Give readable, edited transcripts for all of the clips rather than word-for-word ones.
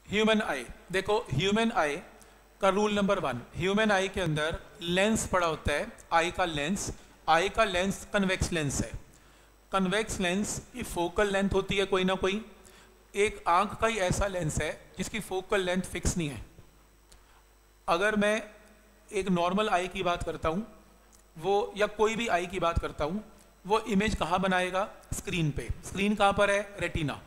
Human आई, देखो human आई का rule number 1, human आई के अंदर लेंस पड़ा होता है, आई का लेंस। आई का लेंस कन्वेक्स लेंस है। कन्वेक्स लेंस की फोकल लेंथ होती है कोई ना कोई। एक आंख का ही ऐसा लेंस है जिसकी फोकल लेंथ फिक्स नहीं है। अगर मैं एक नॉर्मल आई की बात करता हूँ वो, या कोई भी आई की बात करता हूँ, वो इमेज कहाँ बनाएगा? स्क्रीन पे। स्क्रीन कहाँ पर है? रेटिना।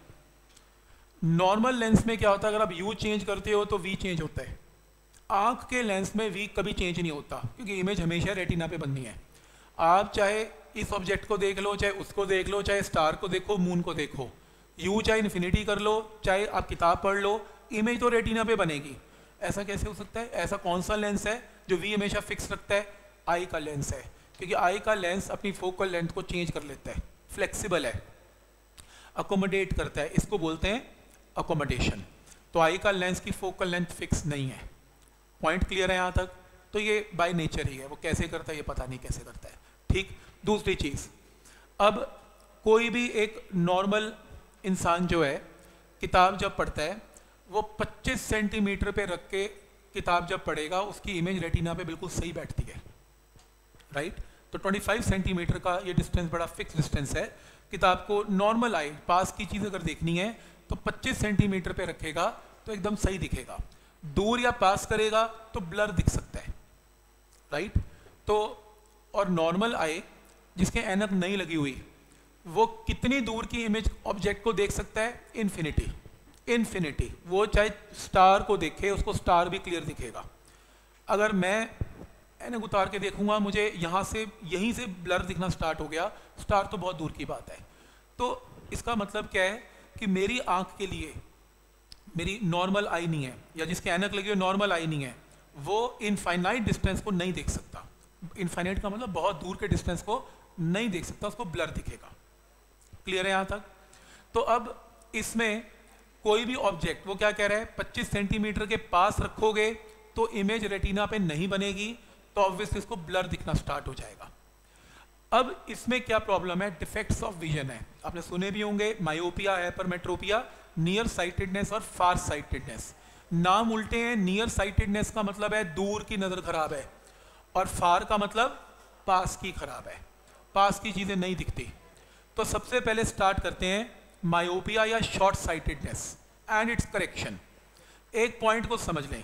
नॉर्मल लेंस में क्या होता है, अगर आप यू चेंज करते हो तो वी चेंज होता है। आंख के लेंस में वी कभी चेंज नहीं होता, क्योंकि इमेज हमेशा रेटिना पे बननी है। आप चाहे इस ऑब्जेक्ट को देख लो, चाहे उसको देख लो, चाहे स्टार को देखो, मून को देखो, यू चाहे इन्फिनिटी कर लो, चाहे आप किताब पढ़ लो, इमेज तो रेटिना पे बनेगी। ऐसा कैसे हो सकता है? ऐसा कौन सा लेंस है जो वी हमेशा फिक्स रखता है? आई का लेंस है, क्योंकि आई का लेंस अपनी फोकल लेंथ को चेंज कर लेता है, फ्लेक्सिबल है, अकोमोडेट करता है, इसको बोलते हैं अकोमोडेशन। तो आई का लेंस की फोकल लेंथ फिक्स नहीं है। पॉइंट क्लियर है यहाँ तक? तो ये बाय नेचर ही है, वो कैसे करता है ये पता नहीं कैसे करता है। ठीक। दूसरी चीज़, अब कोई भी एक नॉर्मल इंसान जो है किताब जब पढ़ता है वो 25 सेंटीमीटर पे रख के किताब जब पढ़ेगा उसकी इमेज रेटिना पे बिल्कुल सही बैठती है, राइट। तो 25 सेंटीमीटर का ये डिस्टेंस बड़ा फिक्स डिस्टेंस है। किताब को नॉर्मल आई पास की चीज़ अगर देखनी है तो 25 सेंटीमीटर पे रखेगा तो एकदम सही दिखेगा। दूर या पास करेगा तो ब्लर दिख सकता है, राइट। तो और नॉर्मल आई जिसके ऐनक नहीं लगी हुई वो कितनी दूर की इमेज ऑब्जेक्ट को देख सकता है? इन्फिनिटी। इन्फिनिटी। वो चाहे स्टार को देखे उसको स्टार भी क्लियर दिखेगा। अगर मैं ऐनक उतार के देखूंगा मुझे यहाँ से यहीं से ब्लर दिखना स्टार्ट हो गया, स्टार तो बहुत दूर की बात है। तो इसका मतलब क्या है कि मेरी आंख के लिए मेरी नॉर्मल आई नहीं है, या जिसके ऐनक लगी हुई नॉर्मल आई नहीं है, वो इनफाइनाइट डिस्टेंस को नहीं देख सकता। इनफाइनाइट का मतलब बहुत दूर के डिस्टेंस को नहीं देख सकता, उसको ब्लर दिखेगा। क्लियर है यहाँ तक? तो अब इसमें कोई भी ऑब्जेक्ट, वो क्या कह रहा है, 25 सेंटीमीटर के पास रखोगे तो इमेज रेटिना पे नहीं बनेगी, तो ऑब्वियसली इसको ब्लर दिखना स्टार्ट हो जाएगा। अब इसमें क्या प्रॉब्लम है? डिफेक्ट्स ऑफ विजन है। आपने सुने भी होंगे, मायोपिया, हाइपरमेट्रोपिया, नियर साइटेडनेस और फार साइटेडनेस। नाम उल्टे हैं। नियर साइटेडनेस का मतलब है दूर की नज़र खराब है, और फार का मतलब पास की खराब है, पास की चीज़ें नहीं दिखती। तो सबसे पहले स्टार्ट करते हैं मायोपिया या short sightedness and its correction. एक पॉइंट को समझ लें,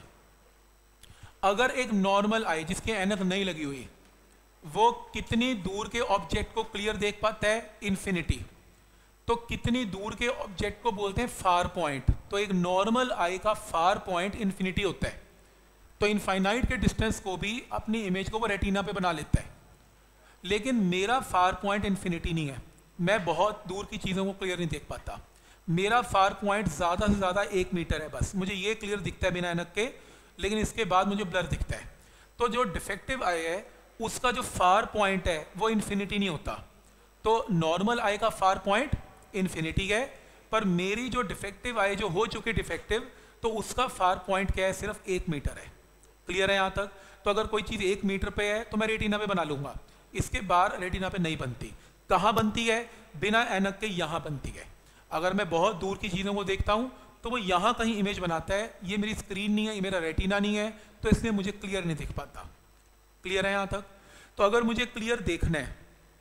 अगर एक नॉर्मल आई जिसकी ऐनक नहीं लगी हुई वो कितनी दूर के ऑब्जेक्ट को क्लियर देख पाता है? इन्फिनिटी। तो कितनी दूर के ऑब्जेक्ट को बोलते हैं फार पॉइंट। तो एक नॉर्मल आई का फार पॉइंट इन्फिनिटी होता है। तो इनफाइनाइट के डिस्टेंस को भी अपनी इमेज को वो रेटिना पे बना लेता है। लेकिन मेरा फार पॉइंट इन्फिनिटी नहीं है, मैं बहुत दूर की चीज़ों को क्लियर नहीं देख पाता। मेरा फार पॉइंट ज़्यादा से ज़्यादा 1 मीटर है, बस मुझे ये क्लियर दिखता है बिना ऐनक के, लेकिन इसके बाद मुझे ब्लर दिखता है। तो जो डिफेक्टिव आई है उसका जो फार पॉइंट है वो इन्फिनिटी नहीं होता। तो नॉर्मल आई का फार पॉइंट इन्फिनिटी है, पर मेरी जो डिफेक्टिव आई जो हो चुकी डिफेक्टिव, तो उसका फार पॉइंट क्या है? सिर्फ 1 मीटर है। क्लियर है यहाँ तक? तो अगर कोई चीज़ 1 मीटर पे है तो मैं रेटिना पे बना लूँगा, इसके बाहर रेटिना पे नहीं बनती। कहाँ बनती है? बिना ऐनक के यहाँ बनती है। अगर मैं बहुत दूर की चीज़ों को देखता हूँ तो वो यहाँ कहीं इमेज बनाता है, ये मेरी स्क्रीन नहीं है, ये मेरा रेटिना नहीं है, तो इसलिए मुझे क्लियर नहीं दिख पाता। क्लियर है यहाँ तक? तो अगर मुझे क्लियर देखना है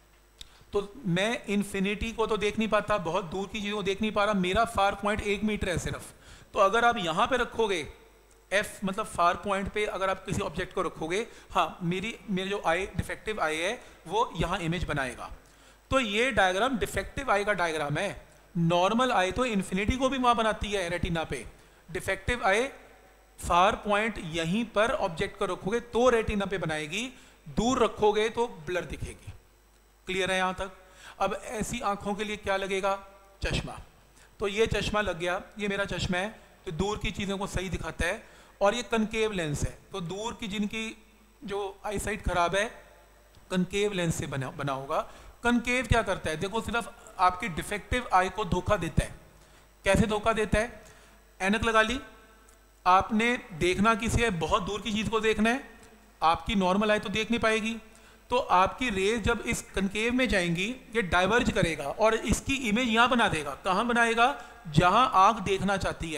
तो मैं इन्फिनिटी को तो देख नहीं पाता, बहुत दूर की चीज़ों को देख नहीं पा रहा, मेरा फार पॉइंट 1 मीटर है सिर्फ। तो अगर आप यहाँ पे रखोगे एफ मतलब फार पॉइंट पे अगर आप किसी ऑब्जेक्ट को रखोगे, हाँ मेरी जो आई डिफेक्टिव आई है वो यहाँ इमेज बनाएगा। तो ये डायग्राम डिफेक्टिव आई का डायग्राम है। नॉर्मल आई तो इन्फिनिटी को भी वहाँ बनाती है रेटिना पे, डिफेक्टिव आई फार पॉइंट यहीं पर ऑब्जेक्ट को रखोगे तो रेटिना पे बनाएगी, दूर रखोगे तो ब्लर दिखेगी। क्लियर है यहाँ तक? अब ऐसी आंखों के लिए क्या लगेगा? चश्मा। तो ये चश्मा लग गया, ये मेरा चश्मा है, तो दूर की चीज़ों को सही दिखाता है, और ये कनकेव लेंस है, तो दूर की जिनकी जो आई साइट खराब है कनकेव लेंस से बना होगा। कनकेव क्या करता है? देखो सिर्फ आपकी डिफेक्टिव आई को धोखा देता है। कैसे धोखा देता है? ऐनक लगा ली, आपने देखना किसी है, बहुत दूर की चीज़ को देखना है, आपकी नॉर्मल आई तो देख नहीं पाएगी, तो आपकी रेज जब इस कनकेव में जाएंगी ये डाइवर्ज करेगा और इसकी इमेज यहाँ बना देगा। कहाँ बनाएगा? जहाँ आँख देखना चाहती है।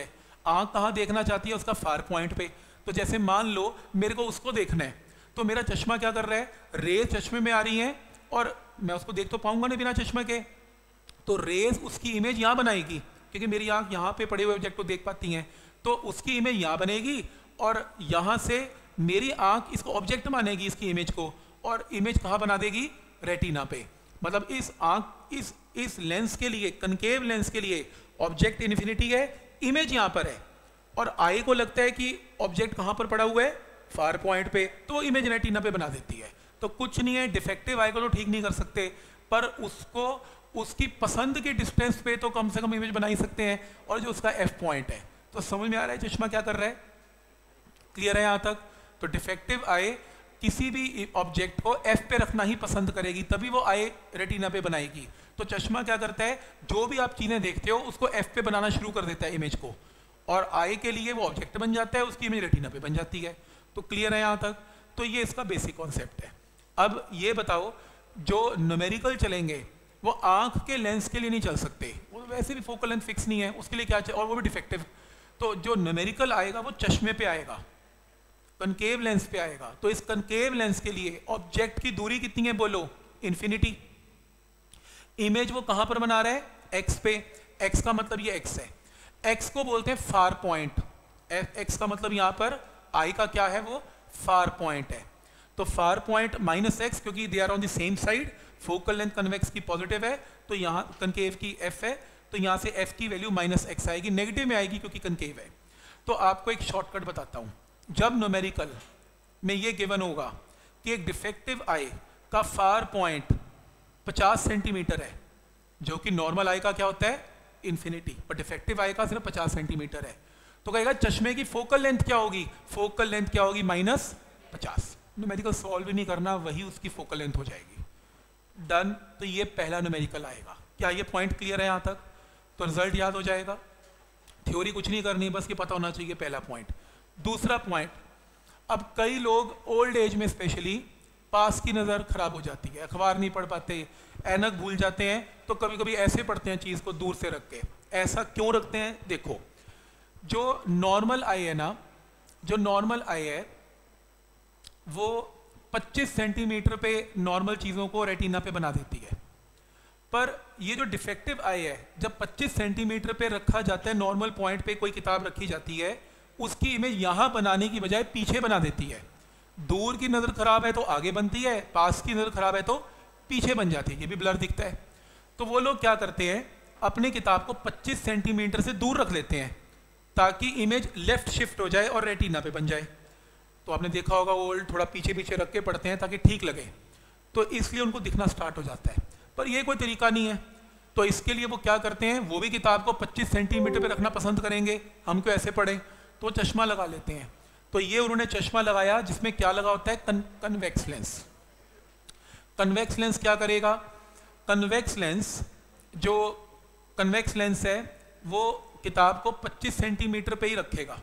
आँख कहाँ देखना चाहती है, उसका फार पॉइंट पे। तो जैसे मान लो मेरे को उसको देखना है, तो मेरा चश्मा क्या कर रहा है, रेज चश्मे में आ रही हैं और मैं उसको देख तो पाऊंगा नहीं बिना चश्मे के, तो रेज उसकी इमेज यहाँ बनाएगी, क्योंकि मेरी आँख यहाँ पे पड़े हुए ऑब्जेक्ट को देख पाती हैं, तो उसकी इमेज यहाँ बनेगी और यहाँ से मेरी आँख इसको ऑब्जेक्ट मानेगी इसकी इमेज को, और इमेज कहाँ बना देगी, रेटिना पे। मतलब इस आँख इस लेंस के लिए, कनकेव लेंस के लिए ऑब्जेक्ट इन्फिनिटी है, इमेज यहाँ पर है, और आई को लगता है कि ऑब्जेक्ट कहाँ पर पड़ा हुआ है, फार पॉइंट पे, तो इमेज रेटिना पे बना देती है। तो कुछ नहीं है, डिफेक्टिव आई को तो ठीक नहीं कर सकते, पर उसको उसकी पसंद के डिस्टेंस पे तो कम से कम इमेज बना ही सकते हैं, और जो उसका एफ पॉइंट है। तो समझ में आ रहा है चश्मा क्या कर रहा है, क्लियर है यहाँ तक। तो डिफेक्टिव आई किसी भी ऑब्जेक्ट को एफ पे रखना ही पसंद करेगी, तभी वो आई रेटिना पे बनाएगी। तो चश्मा क्या करता है, जो भी आप चीजें देखते हो उसको एफ पे बनाना शुरू कर देता है इमेज को, और आई के लिए वो ऑब्जेक्ट बन जाता है, उसकी इमेज रेटिना पे बन जाती है। तो क्लियर है यहाँ तक। तो ये इसका बेसिक कॉन्सेप्ट है। अब ये बताओ, जो न्यूमेरिकल चलेंगे वो आंख के लेंस के लिए नहीं चल सकते, वो वैसे भी फोकल लेंथ फिक्स नहीं है, उसके लिए क्या और वो भी डिफेक्टिव। तो जो न्यूमेरिकल आएगा वो चश्मे पे आएगा, कनकेव लेंस पे आएगा। तो इस कनकेव लेंस के लिए ऑब्जेक्ट की दूरी कितनी है, बोलो, इन्फिनिटी। इमेज वो कहां पर बना रहा है, एक्स पे। एक्स का मतलब ये एक्स है, एक्स को बोलते हैं फार पॉइंट। एक्स का मतलब यहां पर आई का क्या है, वो फार पॉइंट है। तो फार पॉइंट माइनस एक्स, क्योंकि they are on the same side, focal length convex की पॉजिटिव है, तो यहाँ कनकेव की एफ है, तो यहाँ से एफ की वैल्यू माइनस एक्स आएगी, नेगेटिव में आएगी क्योंकि कनकेव है। तो आपको एक शॉर्टकट बताता हूँ, जब न्यूमेरिकल में ये गिवन होगा कि एक डिफेक्टिव आई का फार पॉइंट 50 सेंटीमीटर है, जो कि नॉर्मल आई का क्या होता है, इन्फिनिटी, पर डिफेक्टिव आई का सिर्फ 50 सेंटीमीटर है, तो कहेगा चश्मे की फोकल लेंथ क्या होगी, फोकल लेंथ क्या होगी, -50। न्यूमेरिकल सॉल्व भी नहीं करना, वही उसकी फोकल लेंथ हो जाएगी, डन। तो ये पहला न्यूमेरिकल आएगा। क्या ये पॉइंट क्लियर है यहाँ तक? तो रिजल्ट याद हो जाएगा, थ्योरी कुछ नहीं करनी, बस ये पता होना चाहिए पहला पॉइंट। दूसरा पॉइंट, अब कई लोग ओल्ड एज में स्पेशली पास की नज़र खराब हो जाती है, अखबार नहीं पढ़ पाते, ऐनक भूल जाते हैं, तो कभी कभी ऐसे पढ़ते हैं चीज़ को दूर से रख के। ऐसा क्यों रखते हैं, देखो, जो नॉर्मल आई है ना, जो नॉर्मल आई है वो 25 सेंटीमीटर पे नॉर्मल चीज़ों को रेटिना पे बना देती है, पर ये जो डिफेक्टिव आई है, जब 25 सेंटीमीटर पे रखा जाता है, नॉर्मल पॉइंट पे कोई किताब रखी जाती है, उसकी इमेज यहाँ बनाने की बजाय पीछे बना देती है। दूर की नज़र खराब है तो आगे बनती है, पास की नज़र खराब है तो पीछे बन जाती है, ये भी ब्लर दिखता है। तो वो लोग क्या करते हैं, अपनी किताब को 25 सेंटीमीटर से दूर रख लेते हैं, ताकि इमेज लेफ्ट शिफ्ट हो जाए और रेटिना पे बन जाए। तो आपने देखा होगा वो थोड़ा पीछे पीछे रख के पढ़ते हैं ताकि ठीक लगे, तो इसलिए उनको दिखना स्टार्ट हो जाता है, पर ये कोई तरीका नहीं है। तो इसके लिए वो क्या करते हैं, वो भी किताब को 25 सेंटीमीटर पे रखना पसंद करेंगे, हम क्यों ऐसे पढ़ें, तो चश्मा लगा लेते हैं। तो ये उन्होंने चश्मा लगाया जिसमें क्या लगा होता है, कन्वेक्स लेंस। कन्वेक्स लेंस क्या करेगा, कन्वेक्स लेंस, जो कन्वेक्स लेंस है वो किताब को 25 सेंटीमीटर पे ही रखेगा,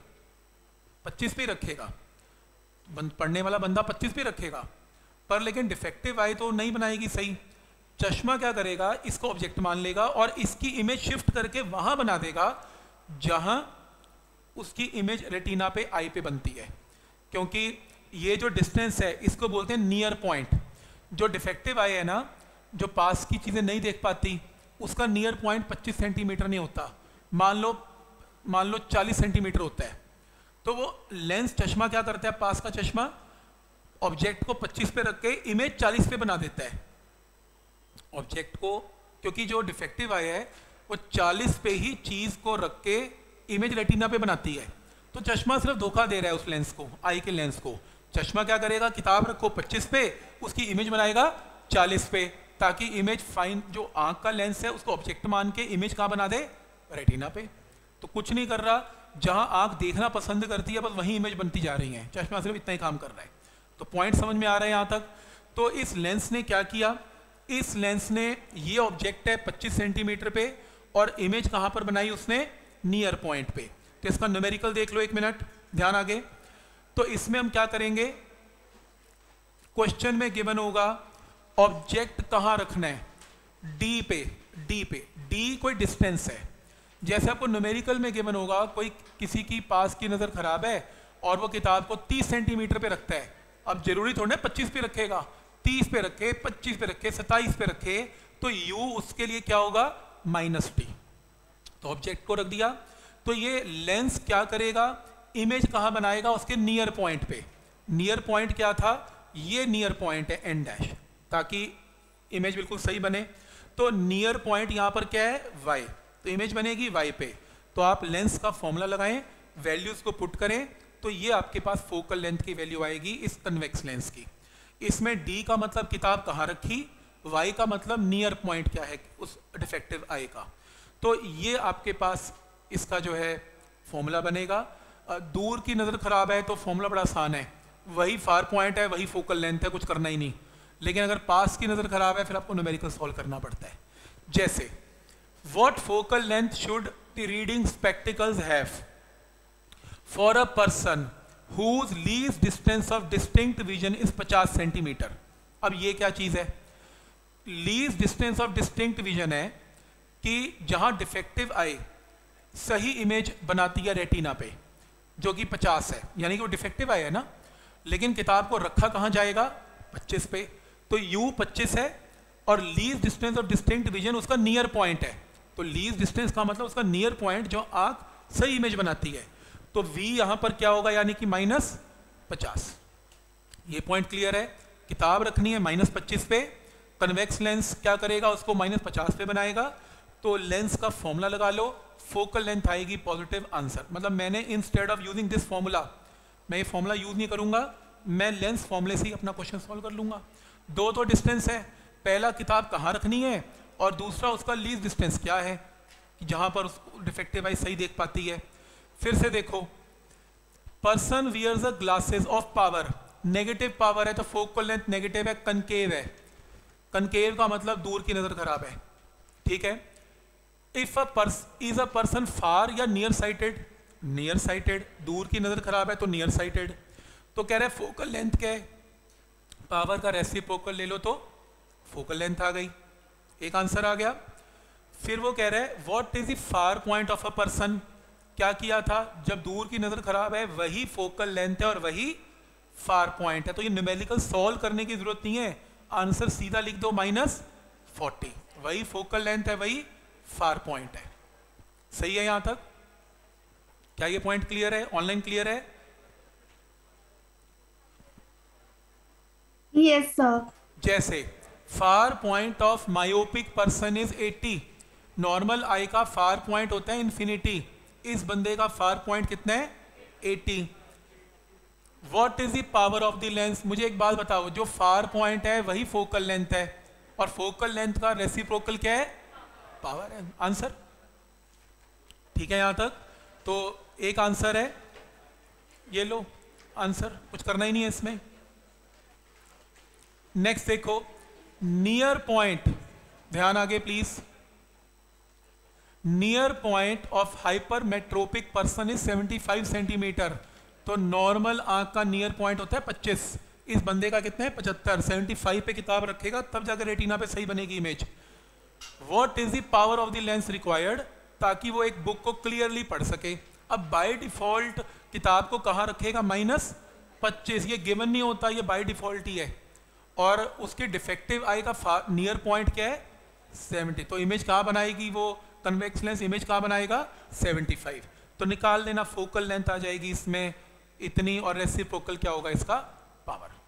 25 पे ही रखेगा, पढ़ने वाला बंदा 25 पे रखेगा, पर लेकिन डिफेक्टिव आई तो नहीं बनाएगी सही। चश्मा क्या करेगा, इसको ऑब्जेक्ट मान लेगा और इसकी इमेज शिफ्ट करके वहां बना देगा जहां उसकी इमेज रेटिना पे आई पे बनती है, क्योंकि ये जो डिस्टेंस है इसको बोलते हैं नियर पॉइंट। जो डिफेक्टिव आई है ना, जो पास की चीज़ें नहीं देख पाती, उसका नियर पॉइंट 25 सेंटीमीटर नहीं होता, मान लो 40 सेंटीमीटर होता है। तो वो लेंस चश्मा क्या करता है, पास का चश्मा ऑब्जेक्ट को 25 पे रख के इमेज 40 पे बना देता है ऑब्जेक्ट को, क्योंकि जो डिफेक्टिव आई है वो 40 पे ही चीज़ को रख के इमेज रेटिना पे बनाती है। तो चश्मा सिर्फ धोखा दे रहा है उस लेंस को, आई के लेंस को। चश्मा क्या करेगा, किताब रखो 25 पे, उसकी इमेज बनाएगा 40 पे, ताकि इमेज फाइन, जो आंख का लेंस है उसको ऑब्जेक्ट मान के इमेज कहाँ बना दे, रेटिना पे। तो कुछ नहीं कर रहा, जहां आंख देखना पसंद करती है बस वहीं इमेज बनती जा रही है, चश्मा सिर्फ इतना ही काम कर रहा है। तो पॉइंट समझ में आ रहा है यहाँ तक। तो इस लेंस ने क्या किया, इस लेंस ने, ये ऑब्जेक्ट है 25 सेंटीमीटर पे और इमेज कहाँ पर बनाई उसने, नियर पॉइंट पे। तो इसका न्यूमेरिकल देख लो, एक मिनट ध्यान आगे। तो इसमें हम क्या करेंगे, क्वेश्चन में गिवन होगा ऑब्जेक्ट कहाँ रखना है, डी पे, डी कोई डिस्टेंस है, जैसे आपको न्यूमेरिकल में गिवन होगा, कोई किसी की पास की नज़र खराब है और वो किताब को 30 सेंटीमीटर पे रखता है, अब जरूरी थोड़ा 25 पे रखेगा, 30 पे रखे, 25 पे रखे, 27 पे रखे, तो u उसके लिए क्या होगा -t। तो ऑब्जेक्ट को रख दिया, तो ये लेंस क्या करेगा, इमेज कहाँ बनाएगा, उसके नियर पॉइंट पे। नियर पॉइंट क्या था, ये नियर पॉइंट है n डैश, ताकि इमेज बिल्कुल सही बने। तो नियर पॉइंट यहाँ पर क्या है y, तो इमेज बनेगी y पे। तो आप लेंस का फॉर्मूला लगाएं, वैल्यूज को पुट करें, तो ये आपके पास फोकल लेंथ की वैल्यू आएगी इस कन्वेक्स लेंस की। इसमें d का मतलब किताब कहाँ रखी, y का मतलब नियर पॉइंट क्या है उस डिफेक्टिव आई का। तो ये आपके पास इसका जो है फॉर्मूला बनेगा। दूर की नज़र खराब है तो फॉर्मूला बड़ा आसान है, वही फार पॉइंट है, वही फोकल लेंथ है, कुछ करना ही नहीं। लेकिन अगर पास की नज़र खराब है फिर आपको न्यूमेरिकल सॉल्व करना पड़ता है। जैसे what focal length should the reading spectacles have for a person whose least distance of distinct vision is 50 centimetre. अब ये क्या चीज़ है, least distance of distinct vision है कि जहां डिफेक्टिव आई सही इमेज बनाती है रेटिना पे, जो कि 50 है, यानी कि वो डिफेक्टिव आई है ना, लेकिन किताब को रखा कहाँ जाएगा 25 पे। तो u 25 है और least distance of distinct vision उसका नियर पॉइंट है। तो लीस्ट डिस्टेंस का मतलब उसका नियर पॉइंट जो आंख सही इमेज बनाती है। तो v यहां पर क्या होगा, यानी कि -50। ये पॉइंट क्लियर है। किताब रखनी है -25 पे, कन्वेक्स लेंस क्या करेगा, उसको -50 पे बनाएगा। तो लेंस का फॉर्मूला लगा लो, फोकल लेंथ आएगी पॉजिटिव आंसर। मतलब मैंने instead of using this formula, मैं ये फॉर्मूला यूज नहीं करूंगा, मैं लेंस फॉर्मूले से ही अपना क्वेश्चन सॉल्व कर लूंगा। दो तो डिस्टेंस है, पहला किताब कहाँ रखनी है और दूसरा उसका लीस्ट डिस्टेंस क्या है कि जहाँ पर डिफेक्टिव आई सही देख पाती है। फिर से देखो, person wears a glasses of power, negative power है तो फोकल लेंथ नेगेटिव है, कनकेव है। कनकेव का मतलब दूर की नज़र खराब है, ठीक है। If is a person far या नियर साइटेड, नियर साइटेड, दूर की नज़र खराब है तो नियर साइटेड। तो कह रहे हैं फोकल लेंथ क्या है, पावर का रेसिप्रोकल ले लो तो फोकल लेंथ आ गई, एक आंसर आ गया। फिर वो कह रहे हैं what is the far point of a person, क्या किया था, जब दूर की नज़र खराब है वही फोकल लेंथ है और वही फार पॉइंट है। तो ये न्यूमेरिकल सॉल्व करने की जरूरत नहीं है, आंसर सीधा लिख दो -40, वही फोकल लेंथ है वही फार पॉइंट है। सही है यहां तक, क्या ये पॉइंट क्लियर है, ऑनलाइन क्लियर है? Yes sir. जैसे far point of myopic person is 80, normal eye का फार पॉइंट होता है इन्फिनिटी, इस बंदे का फार पॉइंट कितना है 80। What is the power of the lens, मुझे एक बात बताओ, जो फार पॉइंट है वही फोकल लेंथ है और फोकल लेंथ का रेसिप्रोकल क्या है, पावर है। आंसर ठीक है यहां तक, तो एक आंसर है, ये लो आंसर, कुछ करना ही नहीं है इसमें। नेक्स्ट देखो, नियर पॉइंट, ध्यान आगे please. Near point of hypermetropic person is 75 centimetre. तो नॉर्मल आंख का नियर पॉइंट होता है 25, इस बंदे का कितना है 75, 75 पे किताब रखेगा तब जाकर रेटिना पे सही बनेगी image. What is the power of the lens required, ताकि वो एक बुक को क्लियरली पढ़ सके। अब बाय डिफॉल्ट किताब को कहाँ रखेगा -25, ये गिवन नहीं होता, ये बाय डिफॉल्ट ही है। और उसके डिफेक्टिव आई का नियर पॉइंट क्या है 70, तो इमेज कहाँ बनाएगी वो कन्वेक्स लेंस, इमेज कहाँ बनाएगा 75। तो निकाल लेना, फोकल लेंथ आ जाएगी इसमें इतनी और रेसिप्रोकल क्या होगा इसका, पावर।